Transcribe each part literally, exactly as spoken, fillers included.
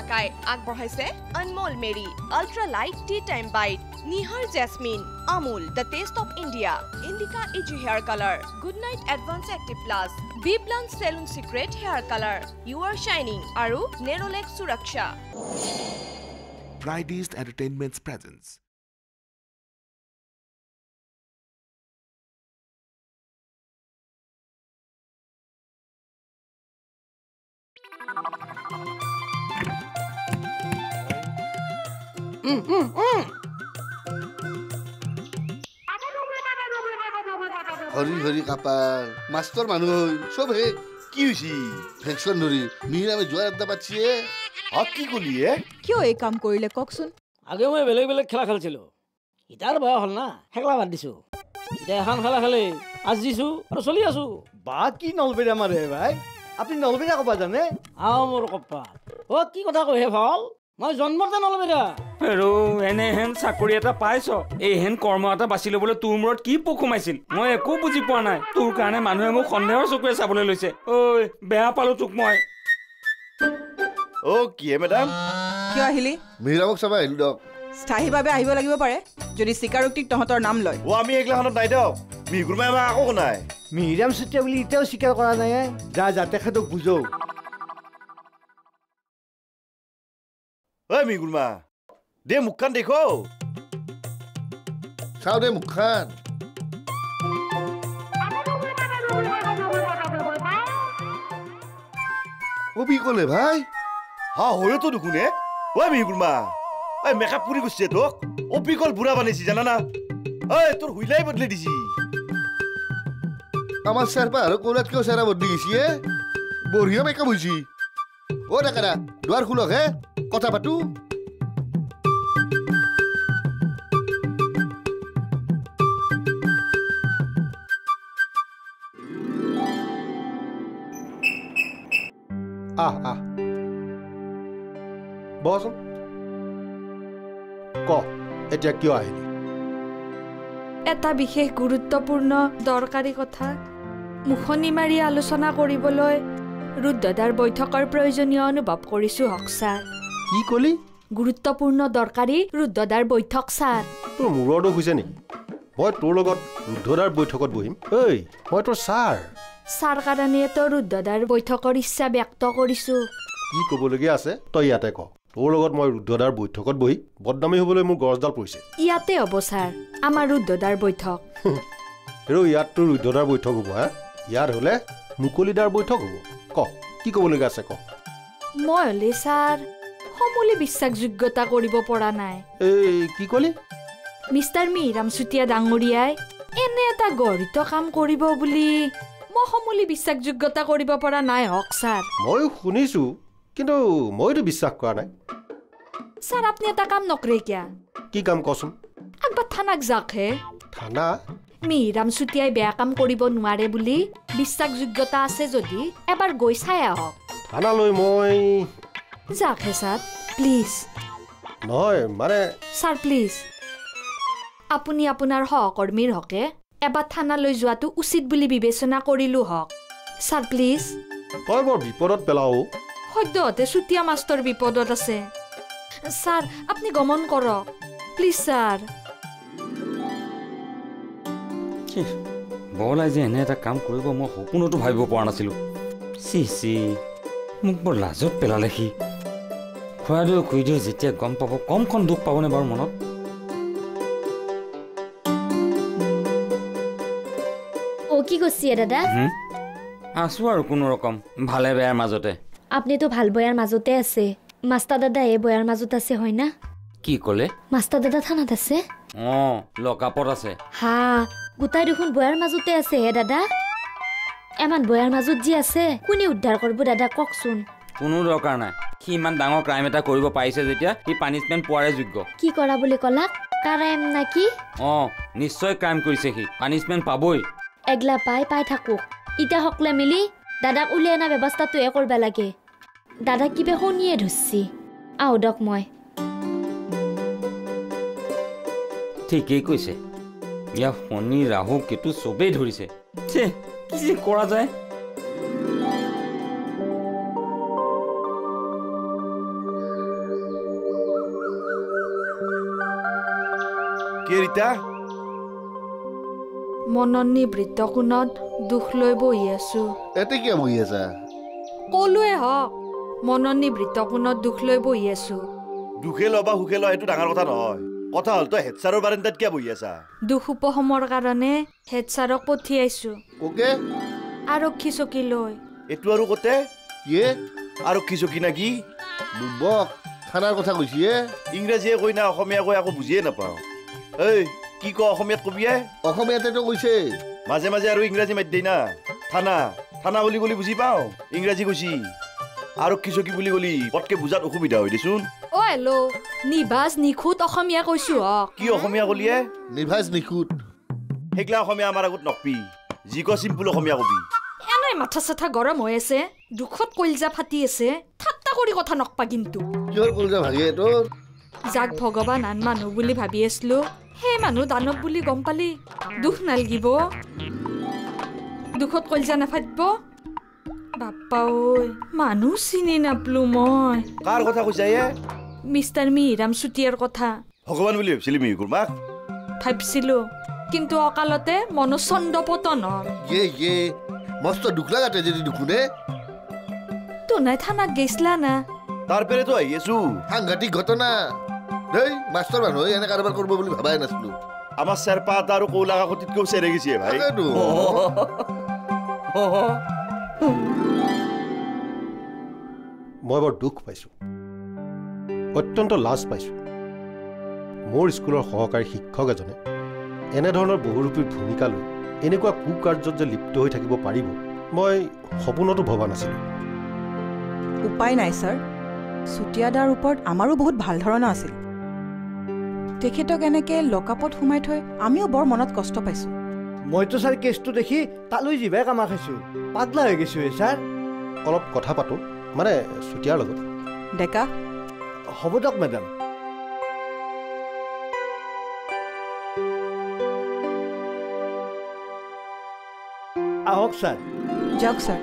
ঢাকাই আগবঢ়াইছে Anmol Marie ultra light tea time bite Nihar jasmine Amul the taste of India Indica easy hair colour Good Knight advance active plus বি প্লান চেলুন secret hair colour you are shining আৰু Nerolac Suraksha Fridays Entertainment's presence. Mm, mm, mm. Hari Hari কাপাৰ মাষ্টৰ মানুহ চব হে কি হৈছে ভেকচন ধৰি মিৰামে যোৱাৰ আড্ডা পাতিছে অ কি কলিয়ে কিয় এই কাম কৰিলে কওকচোন আগে মই বেলেগ বেলেগ খেলা খেলছিলো ইটাৰ বয়স হ'ল না খেলা বাদ দিছো এতিয়া এখন খেলা খেলে আজ দিছো আৰু চলি আছো বা কি নলবেৰা মাৰে ভাই আপুনি নলবেৰা কবা জানে আও মোৰ কপাল অ কি কথা কয় হে ভাল মই জন্মতে নলবেৰা আৰু এনে হেন চাকৰি এটা পাইছ এই হেন কৰ্ম এটা বাছি ল'বলৈ তোৰ মূৰত কি পোক সোমাইছিল মই একো বুজি পোৱা নাই তোৰ কাৰণে মানুহে মোক সন্দেহৰ চকুৰে চাবলৈ লৈছে ঐ বেয়া পালো তোক মই অ কি মেডাম কিয় আহিলি মিৰামক চাবা আহিলো দক স্থায়ীভাৱে আহিব লাগিব পাৰে যদি স্বীকাৰোক্তিক তহঁতৰ নাম লয় ও আমি এগলাখনত নাই দক মিগুৰমাই আমাক আকৌ নাই মিৰাম চুতীয়া বুলি এতিয়াও স্বীকাৰ কৰা নাই যা যা তেখেতক বুজো ঐ মিগুৰমা দে মুখখন দেখো চাও দে মুখখন ও কি ক'লে ভাই হা হয়তো দেখোনে ঐ মিগুৰমা ঐ মেকআপ কৰি গৈছে তোক অপিকল বুঢ়া বানাইছি জানা না ঐ তোৰ হুইলাই বদলি দিছি আমার স্যারপা আর কোলাত কেউ সারা বদলি গেছি এ বঢ়িয়া মেকআপ হয়েছি ও ডাকারা দুয়ার খুলক হে কথা পাতু আহ আহ বচোন ক এতিয়া কিয় আহিলি এটা বিশেষ গুৰুত্বপূৰ্ণ দৰকাৰী কথা মুখনি মাৰি আলোচনা কৰিবলৈ ৰুদ্ৰদাৰ বৈঠকৰ প্ৰয়োজনীয় অনুভৱ কৰিছো হক ছাৰ কি কলি গুৰুত্বপূৰ্ণ দৰকাৰী ৰুদ্ৰদাৰ বৈঠক ছাৰ তোৰ মূৰটো হৈছে নেকি মই তোৰ লগত ৰুদ্ৰদাৰ বৈঠকত বহিম ঐ মই তোৰ ছাৰ ছাৰ কাৰণেতো ৰুদ্ৰদাৰ বৈঠকৰ ইচ্ছা ব্যক্ত কৰিছো কি ক'বলগীয়া আছে তই ইয়াতে ক তোৰ লগত মই ৰুদ্ৰদাৰ বৈঠকত বহি বদনামী হ'বলৈ মোৰ গৰজডাল পৰিছে ইয়াতে হ'ব ছাৰ আমাৰ ৰুদ্ৰদাৰ বৈঠক আৰু ইয়াত তোৰ ৰুদ্ৰদাৰ বৈঠক হ'ব হা ইয়াত হ'লে মুকলিদাৰ বৈঠক হ'ব ক কি ক'বলগীয়া আছে ক মই হ'লে ছাৰ সমূলি বিশ্বাসযোগ্যতা কৰিব পৰা নাই এই কি ক'লি মিষ্টাৰ মিহিৰাম চুতীয়া ডাঙৰীয়াই এনে এটা গঢ়িত কাম কৰিব বুলি মই সমূলি বিশ্বাসযোগ্যতা কৰিব পৰা নাই হক ছাৰ ময়ো শুনিছো কিন্তু মইতো বিশ্বাস কৰা নাই ছাৰ আপুনি এটা কাম নকৰে কিয়া কি কাম কচোন একবাৰ থানাক যাওক হে থানা মিহিৰাম চুতীয়াই বেয়া কাম কৰিব নোৱাৰে বুলি বিশ্বাসযোগ্যতা আছে যদি এবাৰ গৈ চাই আহক থানালৈ মই যাওক হে ছাৰ প্লিজ নহয় মানে ছাৰ প্লিজ আপুনি আপোনাৰ সহকৰ্মীৰ হকে এবাৰ থানালৈ যোৱাটো উচিত বুলি বিবেচনা কৰিলো হক ছাৰ প্লিজ তই বৰ বিপদত পেলাও সদ্যহতে চুতীয়া মাষ্টৰ বিপদত আছে ছাৰ আপুনি গমন কৰক প্লিজ ছাৰ বলাই যে এনে এটা কাম কৰিব মই সপোনতো ভাবিব পৰা নাছিলো চি চি মোক বৰ লাজত পেলালে সি খুৱাইদেউ খুইদেউ যেতিয়া গম পাব কমখন দুখ পাবনে বাৰু মনত ও কি কৈছে দাদা আছো আৰু কোনো ৰকম ভালে বেয়াৰ মাজতে আপনিতো ভাল বয়াৰ মাজতে আছে মাষ্টাৰ দাদা এই বয়াৰ মাজত আছে হয় না কি ক'লে মাষ্টাৰ দাদা থানাত আছে অ লকাপত আছে হা গোটাই দেখোন বয়াৰ মাজতে আছে হে দাদা এমান বয়াৰ মাজত যি আছে কোনে উদ্ধাৰ কৰিব দাদা কওকচোন কোনো দৰকাৰ নাই সি ইমান ডাঙৰ ক্ৰাইম এটা কৰিব পাৰিছে যেতিয়া সি পানিছমেণ্ট পোৱাৰে যোগ্য কি কৰা বুলি ক'লা ক্ৰাইম নাকি অ নিশ্চয় ক্ৰাইম কৰিছে সি পানিছমেণ্ট পাবই এগলা পাই পাই থাকোক ইটা সকলে মিলি দাদাক উলিয়াই অনা ব্যৱস্থাটোৱে কৰিব লাগে দাদাক কিবা শুনিয়ে ধৰছি আহ দক মই ঠিকেই কৈছে ইয়া শনি ৰাহু কেতু চবেই ধৰিছে ছে কি যে কৰা যায় কি ৰীতা মনৰ নিবৃত্ত কোণত দুখ লৈ বহি আছো এতে কিয় বহি আছা কলোৱে হওক মনৰ নিবৃত্ত কোণত দুখ লৈ বহি আছো দুখে লবা সুখে লয় এইটো ডাঙৰ কথা নহয় কথা হ'ল তই হেড ছাৰৰ বাৰান্দাত কিয় বহি আছা দুখ উপশমৰ কাৰণে হেড ছাৰক পঠিয়াইছো ওকে আৰক্ষী চকী লৈ এইটো আৰু কতে ইয়ে আৰক্ষী চকী না কি বুবক থানাৰ কথা কৈছি এ ইংৰাজীয়ে কৈ না অসমীয়া কৈ আকৌ বুজিয়ে নাপাওঁ এই কি ক অসমীয়াত কবিয়ে অসমীয়াতেতো কৈছে মাজে মাজে আৰু ইংৰাজী মাত দেই না থানা থানা বুলি কলি বুজি পাওঁ ইংৰাজী কৈছি আৰক্ষী চকী বুলি কলি পটকে বুজাত অসুবিধা হয় দেচোন অ হেল্ল' নিবাজ নিখুঁত অসমীয়া কৈছো হক কি অসমীয়া কলিয়ে নিভাজ নিখুঁত সেইগিলা অসমীয়া আমাৰ আগত নকবি যি ক চিম্পুল অসমীয়া কবি এনে মাথা চাথা গৰম হৈ আছে দুখত কলিজা ফাটি আছে ঠাট্টা কৰি কথা নকপা কিন্তু কিহৰ কলিজা ভাঙে তোৰ যাক ভগৱান আন মানুহ বুলি ভাবি আছিলো সেই মানুহ দানৱ বুলি গম পালি দুখ নালগিব দুখত কলিজা নাফাটিব বাপ্পা ঐ মানুহ চিনি নাপলো মই কাৰ কথা কৈছা এ মিষ্টাৰ মিহিৰাম চুতীয়াৰ কথা ভগৱান বুলি ভাবিছিলি মিহি কুৰমাক ভাবিছিলো কিন্তু অকালতে মনচন্দ পতন হ'ল ইয়ে ইয়ে মস্ত দুখ লাগাতে যদি দুখুনে তোনাই থানাক গৈছিলা না তাৰ পেৰেতো আহি আছো সাংঘাতিক ঘটনা দেই মাষ্টৰ মানুহ এনে কাৰোবাৰ কৰিব বুলি ভাবাই নাছিলো আমাৰ চেৰপা এটা আৰু কৌলা কাকতিতকৈও চেৰে গৈছে ভাই তাকেতো। মই বৰ দুখ পাইছোঁ অত্যন্ত লাজ পাইছোঁ মোৰ স্কুলৰ সহকাৰী শিক্ষক এজনে এনেধৰণৰ বহুৰূপীৰ ভূমিকা লৈ এনেকুৱা কুকাৰ্যত যে লিপ্ত হৈ থাকিব পাৰিব মই সপোনতো ভবা নাছিলোঁ উপায় নাই ছাৰ চুতীয়াদাৰ ওপৰত আমাৰো বহুত ভাল ধাৰণা আছিল তেখেতক এনেকৈ লকআপত সোমাই থৈ আমিও বৰ মনত কষ্ট পাইছোঁ মইতো ছাৰ কেছটো দেখি তালৈ জিভাই কামা খাইছোঁ পাগলা হৈ গৈছোঁ ছাৰ অলপ কথা পাতোঁ মানে চুতীয়াৰ লগত ডেকা হ'ব দিয়ক মেডাম আহক ছাৰ যাওক ছাৰ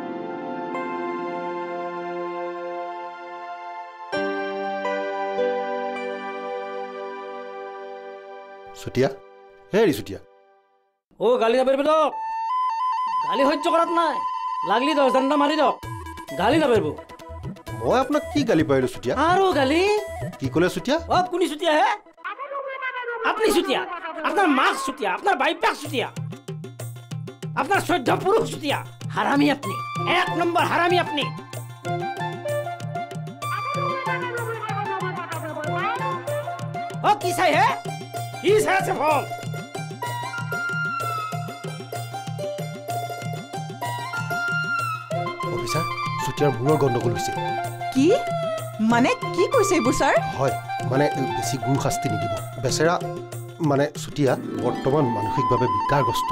চুতীয়া হেৰি চুতীয়া ও গালি নাপাৰিব দক গালি সহ্য কৰাত নাই লাগলি দহ দাণ্ডা মাৰি দক গালি নাপাৰিব মই আপোনাক কি গালি পাৰিলোঁ চুতীয়া আৰু গালি কি ক'লে চুতীয়া অ কোনি চুতীয়া হে আপনি চুতীয়া আপনার মাক চুতীয়া আপনার বাইপাক চুতীয়া আপনার চৈধ্য পুরুষ চুতীয়া হারামি আপনি এক নম্বর হারামি আপনি ও কি চাই হে কি চাই আছে ফল অফিচাৰ চুতীয়াৰ মূৰৰ গণ্ডগোল হৈছে কি মানে কি কৈছে এইবোৰ ছাৰ হয় মানে বেছি গুৰু শাস্তি নিদিব বেচেৰা মানে চুতীয়া বৰ্তমান মানসিকভাৱে বিকাৰগ্ৰস্ত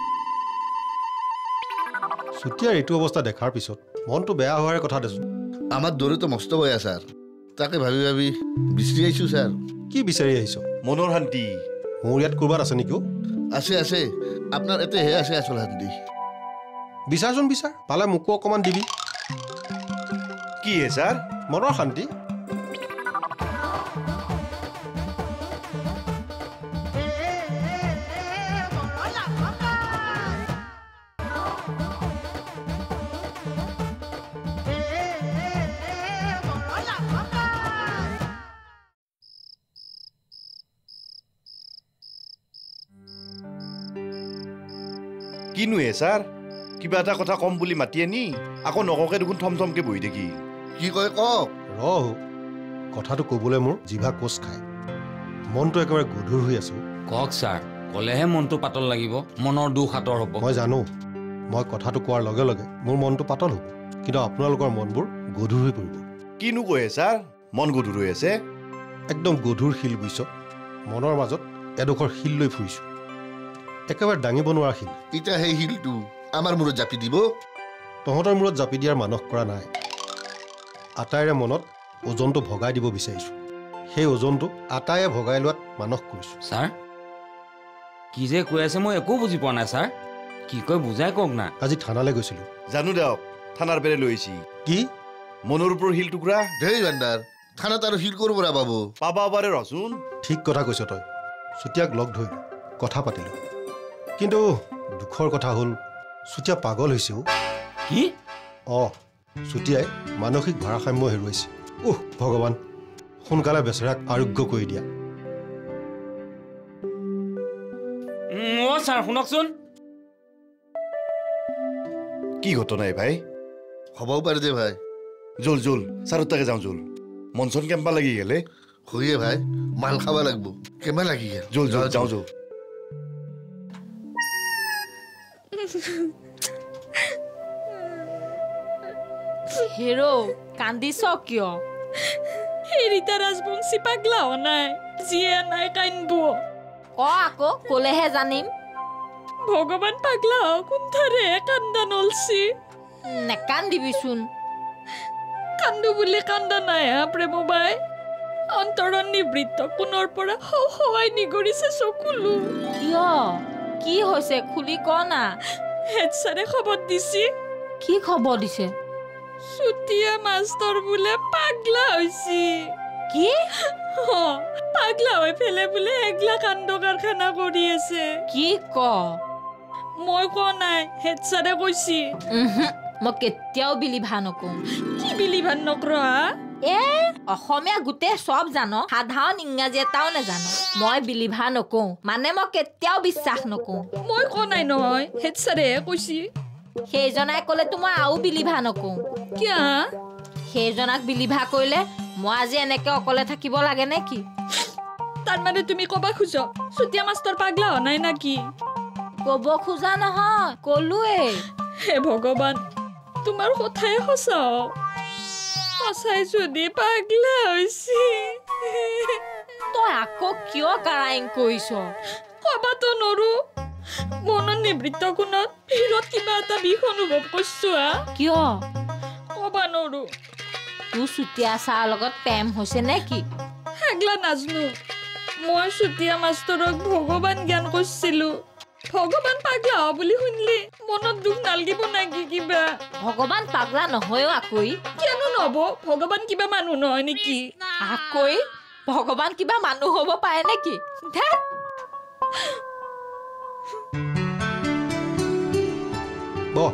চুতীয়াৰ এইটো অৱস্থা দেখাৰ পিছত মনটো বেয়া হোৱাৰ কথা দেচোন আমাৰ দৰেতো মস্ত বয়া ছাৰ তাকে ভাবি ভাবি বিচাৰি আহিছোঁ ছাৰ কি বিচাৰি আহিছ মনৰ শান্তি মোৰ ইয়াত ক'ৰবাত আছে নেকি আছে আছে আপোনাৰ এতেহে আছে আচল শান্তি বিচাৰচোন বিচাৰ পালে মোকো অকণমান দিবি কি হে ছাৰ মনৰ শান্তি কিনো হে ছাৰ কিবা এটা কথা কম বুলি মাতি আনি আকৌ নককে দেখোন থম থমকে বহি থাকি কি কয় কওক ৰ কথাটো ক'বলৈ মোৰ জিভা কোচ খায় মনটো একেবাৰে গধুৰ হৈ আছো কওক ছাৰ ক'লেহে মনটো পাতল লাগিব মনৰ দুখ আঁতৰ হ'ব মই জানো মই কথাটো কোৱাৰ লগে লগে মোৰ মনটো পাতল হ'ব কিন্তু আপোনালোকৰ মনবোৰ গধুৰ হৈ পৰিব কিনো কয় ছাৰ মন গধুৰ হৈ আছে একদম গধুৰ শিল বুইছ মনৰ মাজত এডোখৰ শিল লৈ ফুৰিছোঁ একেবাৰে দাঙিব নোৱাৰা শিল এতিয়া সেই শিলটো আমাৰ মূৰত জাপি দিব তহঁতৰ মূৰত জাপি দিয়াৰ মানস কৰা নাই আটাইৰে মনত ওজনটো ভগাই দিব বিচাৰিছোঁ সেই ওজনটো আটাইয়ে ভগাই লোৱাত মানস কৰিছোঁ ছাৰ কি যে কৈ আছে মই একো বুজি পোৱা নাই ছাৰ কি কয় বুজাই কওক না আজি থানালৈ গৈছিলোঁ জানো দিয়ক থানাৰ পেৰে লৈ আহিছি কি মনৰ ওপৰৰ শিল টুকুৰা ধেই ভাণ্ডাৰ থানাত আৰু শিল ক'ৰ পৰা পাব পাবা পাৰে ৰচোন ঠিক কথা কৈছ তই চুতীয়াক লগ ধৰিলোঁ কথা পাতিলোঁ কিন্তু দুখৰ কথা হ'ল চুতীয়া পাগল হৈছেও কি অঁ চুতীয়াই মানসিক ভাৰসাম্য হেৰুৱাইছে উহ ভগৱান সোনকালে বেচেৰাক আৰোগ্য কৰি দিয়া অ' ছাৰ শুনকচোন কি ঘটনা ভাই হ'বও পাৰে দে ভাই জল জল ছাৰৰ তাকে যাওঁ জল মন চন কেম্পা লাগি গেলে হয়ে ভাই মাল খাব লাগব কেমা লাগি গেল জল জল যাওঁ জল হেৰো কান্দিছ কিয় হেৰিতা ৰাজবংশী পাগলা হোৱা নাই যিয়ে নাই কান্দিব অ আকৌ কলেহে জানিম ভগৱান পাগলা কোনঠাৰে কান্দা নলছি নেকান্দিবিচোন কান্দো বুলি কান্দা নাই হা প্ৰেমবাই অন্তৰত নিবৃত্ত কোণৰ পৰা সহায় নিগৰিছে চকুলো কিয় কি হৈছে খুলি ক না হেড ছাৰে খবৰ দিছি কি খবৰ দিছে চুতীয়া মাষ্টৰ বোলে পাগলা হৈছি কি পাগলা হৈ ফেলে বোলে এগলা কাণ্ড কাৰখানা কৰি আছে কি ক মই কোৱা নাই হেড ছাৰে কৈছি মই কেতিয়াও বিলিভা নকওঁ কি বিলিভা নকৰ এ অসমীয়া গোটেই চব জানো সাধাৰণ ইংৰাজী এটাও নাজানো মই বিলিভা নকওঁ মানে মই কেতিয়াও বিশ্বাস নকওঁ মই কোৱা নাই নহয় হেড ছাৰেহে কৈছি সেইজনাই ক'লেতো মই আৰু বিলিভা নকওঁ কিয় সেইজনাক বিলিভা কৰিলে মই আজি এনেকে অকলে থাকিব লাগে নে কি তাৰমানে তুমি ক'বা খোজ চুতীয়া মাষ্টৰ পাগলা হোৱা নাই নাকি ক'ব খোজা নহয় ক'লোৱেই হে ভগৱান তোমাৰ কথাই সঁচা সঁচাই যদি পাগলা হৈছে তই আকৌ কিয় কাৰাইং কৰিছ ক'বাতো নৰো মনৰ নিবৃত্ত কোণত ভিৰত কিবা এটা বিষ অনুভৱ কৰিছো কিয় ক'বা নৰো তোৰ চুতীয়া ছাৰৰ লগত প্ৰেম হৈছে নে কি হেগলা নাজনো মই চুতীয়া মাষ্টৰক ভগৱান জ্ঞান কৰিছিলো ভগৱান পাগলা হোৱা বুলি শুনিলে মনত দুখ নালাগিব নেকি কিবা ভগৱান পাগলা নহয়ও আকৈ কিয়নো নহব ভগৱান কিবা মানুহ নহয় নেকি আকৈ ভগৱান কিবা মানুহ হ'ব পাৰে নেকি বহ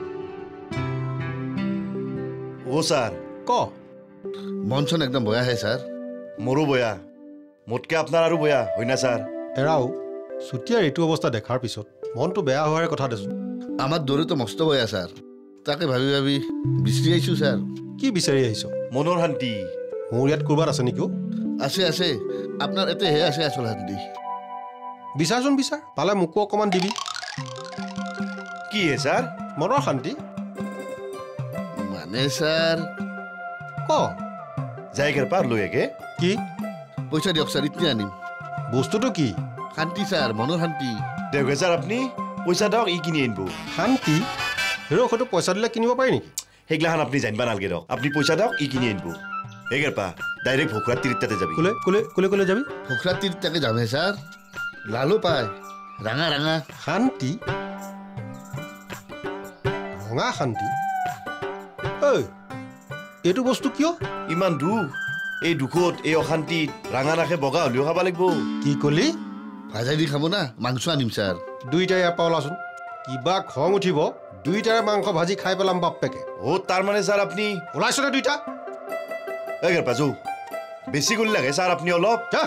অ' ছাৰ ক মন চন একদম বয়া হে ছাৰ মোৰো বয়া মোতকে আপোনাৰ আৰু বয়া হয় না ছাৰ এৰাও চুতীয়াৰ এইটো অৱস্থা দেখাৰ পিছত মনটো বেয়া হোৱাৰ কথা দেচোন আমাৰ দৰেতো মস্ত বয়া ছাৰ তাকে ভাবি ভাবি বিচাৰি আহিছোঁ ছাৰ কি বিচাৰি আহিছ মনৰ শান্তি মোৰ ইয়াত ক'ৰবাত আছে নেকি আছে আছে আপোনাৰ এতেহে আছে আচল শান্তি বিচাৰচোন বিচাৰ পালে মোকো অকণমান দিবি কি হে ছাৰ মনৰ শান্তি মানে ছাৰ ক যাই কেৰ পাৰ লৈ একে কি পইচা দিয়ক ছাৰ এতিয়া আনিম বস্তুটো কি শান্তি ছাৰ মনৰ শান্তি দেউকে ছাৰ আপুনি পইচা দিয়ক ই কিনি আনিব শান্তি হেৰ সেইটো পইচা দিলে কিনিব পাৰি নেকি সেইগিলাখান আপুনি জানিব নালাগে দিয়ক আপুনি পইচা দিয়ক ই কিনি আনিব এগেৰ পা ডাইৰেক্ট ভোকৰা তিৰিটাতে যাবি কোলে কোলে কোলে কোলে যাবি ভোকৰা তিৰিটাকে যামহে ছাৰ লালো পায় ৰাঙা ৰাঙা শান্তি ৰঙা শান্তি ঐ এইটো বস্তু কিয় ইমান দুখ এই দুখত এই অশান্তিত ৰাঙা নাখে বগা হ'লেও খাব লাগিব কি কলি ভাজাই দি খাব না মাংস আনিম ছাৰ দুইটাই ইয়াৰ পৰা ওলাচোন কিবা খং উঠিব দুইটাৰে মাংস ভাজি খাই পেলাম বাপেকে অ' তাৰ মানে ছাৰ আপুনি ওলাইছনে দুইটা এগেৰ পাজু বেছি কৰি লাগে ছাৰ আপুনি অলপ যা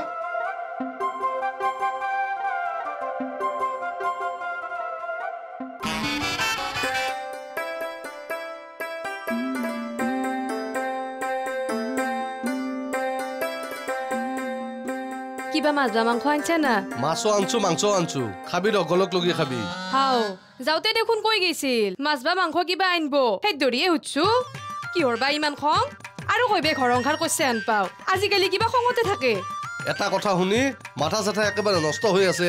কিবা মাছ বা মাংস আনছে না মাছো আনছো মাংস আনছো খাবি লগলক লগি খাবি হাও যাওঁতে দেখোন কৈ গৈছিল মাছ বা মাংস কিবা আনব সেই দৰিয়ে সুধছো কিহৰ বা ইমান খং আৰু কৈবে ঘৰ সংসাৰ কৈছে আন পাও আজিকালি কিবা খঙতে থাকে এটা কথা শুনি মাথা চাথা একেবাৰে নষ্ট হৈ আছে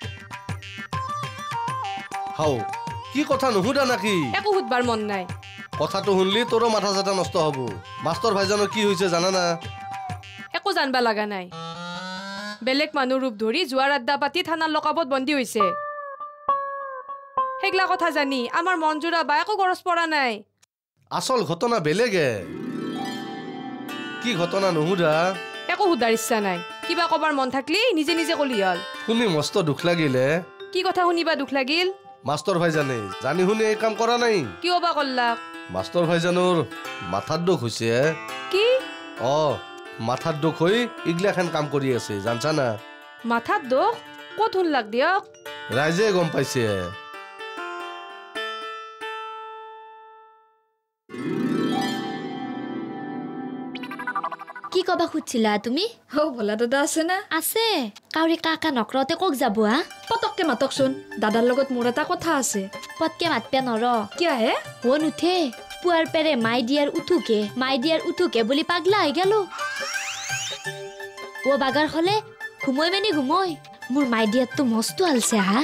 হাও কি কথা নুসুধা নাকি একো সুধবাৰ মন নাই কথাটো শুনলি তোৰো মাথা চাথা নষ্ট হ'ব মাষ্টৰ ভাইজানৰ কি হৈছে জানা না একো জানবা লগা নাই বেলেগ মানুহ ৰূপ ধৰি যোৱাৰ আড্ডা পাতি থানাৰ লকাপত বন্দী হৈছে সেইগলা কথা জানি আমাৰ মন জোৰা বা একো গৰজ পৰা নাই আচল ঘটনা বেলেগে কি ঘটনা নুসুধা একো সুধাৰ ইচ্ছা নাই কিবা কবাৰ মন থাকলি নিজে নিজে কলি হল শুনি মস্ত দুখ লাগিলে কি কথা শুনিবা দুখ লাগিল মাষ্টৰ ভাইজানে জানি শুনি এই কাম কৰা নাই কিয় বা কল্লাক মাষ্টৰ ভাইজানৰ মাথাৰ দুখ হৈছে কি অ মাথাৰ দুখ হৈ ইগলাখান কাম কৰি আছে জানছা না মাথাৰ দুখ ক'ত শুনলাক দিয়ক ৰাইজে গম পাইছে কি কবা খুজিছিলা তুমি হৌ ভোলা দাদা আছে না আছে কাউৰী কাকা নকৰতে কক যাব হা পতককে মাতকচোন দাদাৰ লগত মোৰ এটা কথা আছে পতকে মাতপে নৰ কিয় হে ও নুঠে পুৱাৰ পেৰে মাই দিয়াৰ উঠুকে মাই দিয়াৰ উঠুকে বুলি পাগলা হৈ গেল ও বাগাৰ হলে ঘুমৈ মানে ঘুমৈ মোৰ মাই দিয়াৰটো মস্ত হালছে হা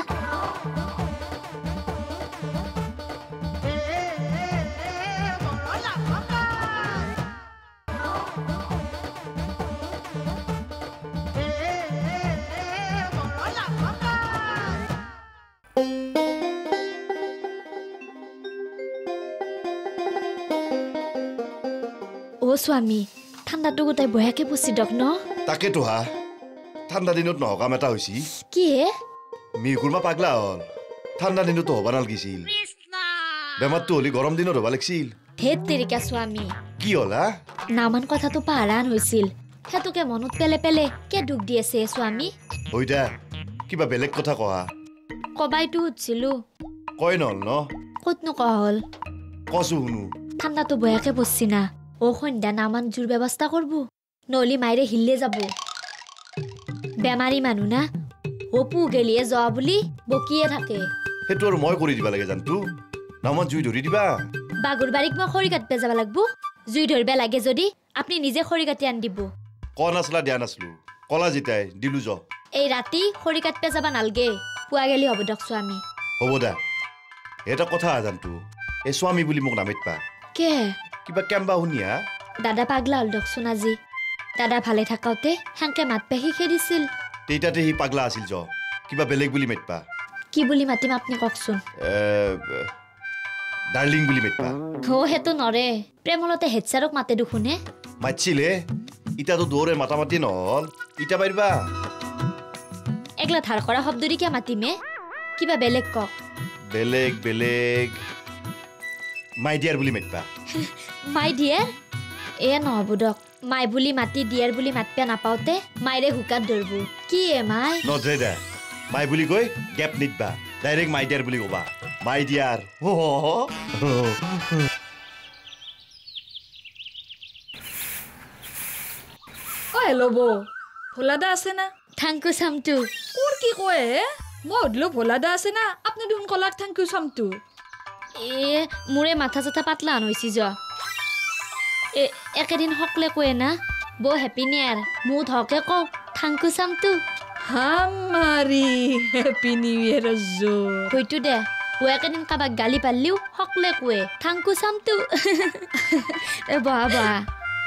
ও স্বামী ঠাণ্ডাটো গোটাই বয়াকে পুচি দক ন তাকেতো হা ঠাণ্ডা দিনত নহকাম এটা হৈছি কি হে মিহুকুৰমা পাগলা হল ঠাণ্ডা দিনতো হবা নালগিছিল বেমাৰটো হলি গৰম দিনত হবা লাগিছিল ধেত তেৰিকা স্বামী কি হল হা নামান কথাটো পাৰান হৈছিল হেতুকে মনত পেলে পেলে কে দুখ দি আছে স্বামী হৈ দা কিবা বেলেগ কথা কহা কবাইটো উঠছিলো কয় নহল ন ক'তনো কৱা হল কছো শুনো ঠাণ্ডাটো বয়াকে পচছি না ও সন্ধ্যা নামান জোৰ ব্যৱস্থা কৰব নহলি মাইৰে হিল্লে যাব বেমাৰী মানুহ না ও পু গেলিয়ে যোৱা বুলি বকিয়ে থাকে সেইটো আৰু মই কৰি দিবা লাগে জানতো নামত জুই ধৰি দিবা বাগুৰ বাৰীক মই খৰি কাটিব যাব লাগব জুই ধৰিব লাগে যদি আপুনি নিজে খৰি কাটি আন দিব ক নাছলা দিয়া নাছলো কলা জিতাই দিলো য এই ৰাতি খৰি কাটিব যাব নালগে পুৱা গেলি হ'ব দক স্বামী হ'ব দা এটা কথা জানতো এই স্বামী বুলি মোক নামিত পা কে কিবা কেম্বা শুনিয়া দাদা পাগলা হল দকচোন আজি দাদা ভালে থাকাওতে হেংকে মাত পে শিখে দিছিল তেইতাতে সি পাগলা আছিল য কিবা বেলেগ বুলি মেটপা কি বুলি মাতিম আপুনি কওকচোন ডাৰ্লিং বুলি মেটপা হো হেতু নৰে প্ৰেমলতে হেডচাৰক মাতে দুখুনে মাতছিলে ইটাতো দৌৰে মাতা মাতি নহল ইটা পাৰিবা একলা ধাৰ কৰা শব্দৰি কিয় মাতিমে কিবা বেলেগ কক বেলেগ বেলেগ মাই ডিয়াৰ বুলি মেটপা মাই ডিয়াৰ এ নহব দক মাই বুলি মাতি ডিয়াৰ বুলি মাতপে নাপাওতে মাইৰে হুকাত ধৰব কি এ মাই নজৰে দা মাই বুলি কৈ গেপ নিদবা ডাইৰেক্ট মাই ডিয়াৰ বুলি কবা মাই ডিয়াৰ অ হেল্ল' বৌ ভোলা দা আছে না থেংক ইউ চামটো কোৰ কি কয় মই সুধিলো ভোলা দা আছে না আপুনি দেখোন কলাক থেংক ইউ চামটো এ মোৰে মাথা চাথা পাতলা হান হৈছি য এ একেদিন সকলে কয়ে না বৌ হেপী নিউ ইয়াৰ মোৰ ধকে কওঁ থেংক ইউ চামটো হামাৰি হেপী নিউ ইয়াৰ হয়তো দে ও একেদিন কাবাক গালি পাৰলিও সকলে কয়ে থেংক ইউ চামটো এ বহা বহা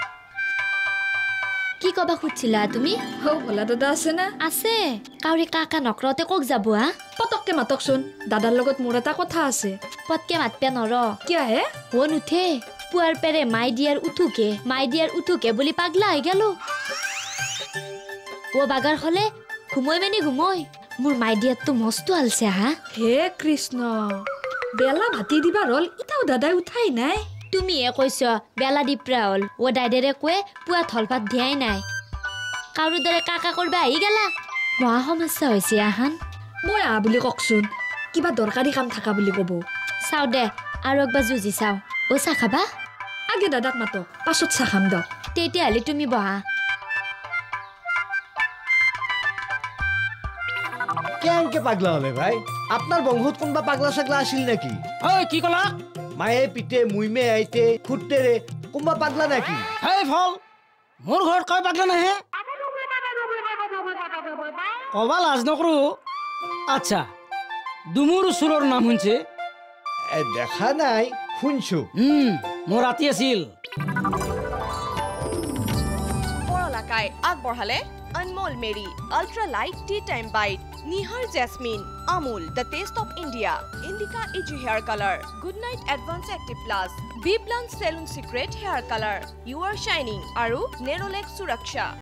কি কবা খুজিছিলা তুমি হৌ ভোলা দাদা আছে না আছে কাউৰী কাকা নকৰতে কক যাব হা পতককে মাতকচোন দাদাৰ লগত মোৰ এটা কথা আছে পতকে মাতপে নৰ কিয় হে ও নুঠে পুৱাৰ পেৰে মাই দিয়াৰ উঠুকে মাই দিয়াৰ উঠুকে বুলি পাগলা হৈ গেল ও বাগাৰ হলে ঘুমৈ মানে ঘুমৈ মোৰ মাই দিয়াৰটো মস্ত হালছে হা হে কৃষ্ণ বেলা ভাতি দিবাৰ হল ইটাও দাদাই উঠাই নাই তুমিয়ে কৈছ বেলা দিপ্ৰা হল ও দাইদেৰে কয়ে পুৱা থলপাত দিয়াই নাই কাউৰীৰ দৰে কাকা কৰিব আহি গেলা মহা সমস্যা হৈছে আহান মই আহা বুলি কওকচোন কিবা দৰকাৰী কাম থাকা বুলি ক'ব চাও দে আৰু একবাৰ যুঁজি চাও ও চাহ খাবা আগে দাদাক মাতক পাছত চাহ খাম দক তেতিয়াহ'লে তুমি বহা কেনকে পাগলা হলে ভাই আপনার বংশত কোনবা পাগলা সাগলা আছিল নাকি ঐ কি কলা মায়ে পিতে মুইমে আইতে খুঁটেৰে কোনবা পাগলা নাকি হেই ফল মোৰ ঘৰত কয় পাগলা নাহে কবা লাজ নকৰো আচ্ছা দুমুৰ চুৰৰ নাম শুনছে দেখা নাই শুনছো মোৰ ৰাতি আছিল পৰলাকাই আগবঢ়ালে Anmol Marie ultra light tea time bite Nihar jasmine Amul the taste of India Indica easy hair colour Good Knight advance active plus বি প্লান চেলুন secret hair colour you are শ্বাইনিং আৰু নেৰলেক্স সুৰক্ষা